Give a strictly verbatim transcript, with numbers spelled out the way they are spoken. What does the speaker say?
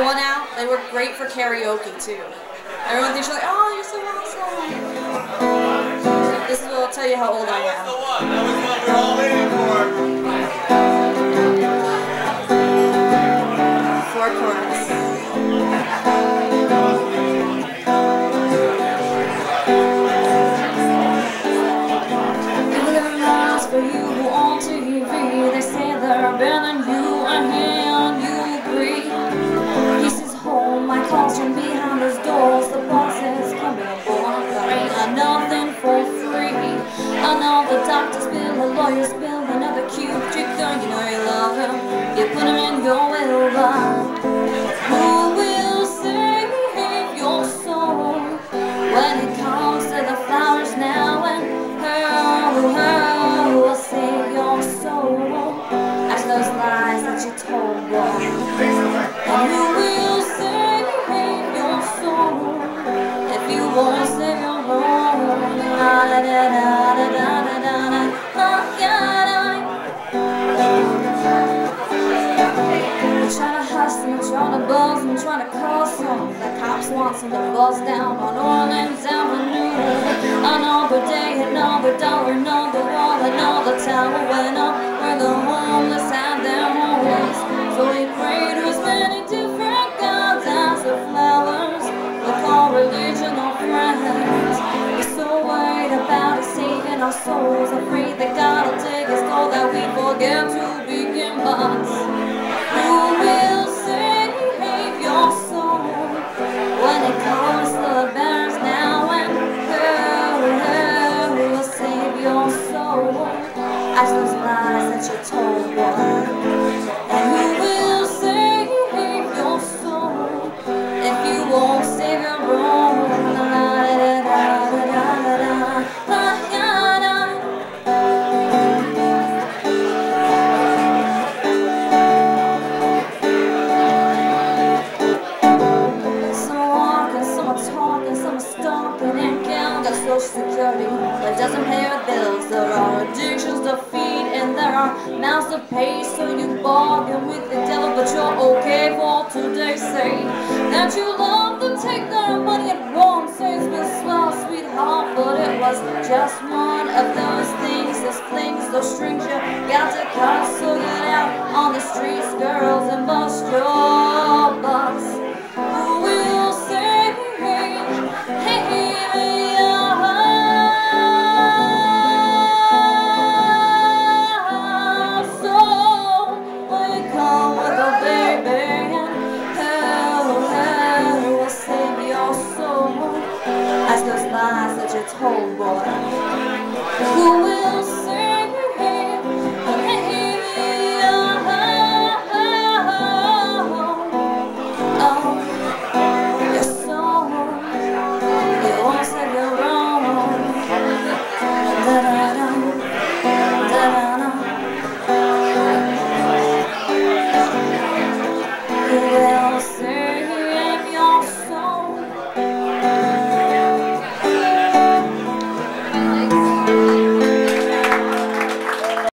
One out, they were great for karaoke too. Everyone thinks you're like, oh, you're so awesome. This is what will tell you how old I am. That was the one. That was what we're all waiting for. Four chords. People are lost for you on T V. They say they're better than you, and you agree. He says home, my calls from behind those doors. The boss is coming aboard. There ain't nothing for free. I know the doctor's bill, the lawyer's bill, another cute trick though. You know you love him, you put him in your will, but who will save your soul when it comes to the flowers now? And who, who will save your soul after those lies that you told, boy? And who will save your soul if you won't save your own? Da, da, da, da, da, da, da, da. Oh, yeah, da. I'm trying to hush them, I'm trying to buzz them, I'm trying to call some. The cops want some to buzz down on Orleans Avenue. Another day, another dollar, another wall, another tower went up where the homeless had their homes. So we pray to as many different gods as the flowers. We'll call religion our friends. We're so worried about it saving our souls, afraid that God will take us all, that we forget to begin. But who will save your soul when it comes to the bears now? And who, who will save your soul as those lies that you told, boy? And who will save your soul if you won't save your own? Social Security that doesn't pay our bills. There are addictions to feed and there are mouths to pay. So you bargain with the devil, but you're okay for today. Say that you love to take their money at once. Say it's been swell, sweetheart, but it was just one of those things, those flings, those strings you got to cut. So get out on the streets, girls, and bust your butts. Who will save hey, those lies that you told, boy? Who will save him? Oh, your soul, you won't save your own. Da-da-da, da-da-da. You will save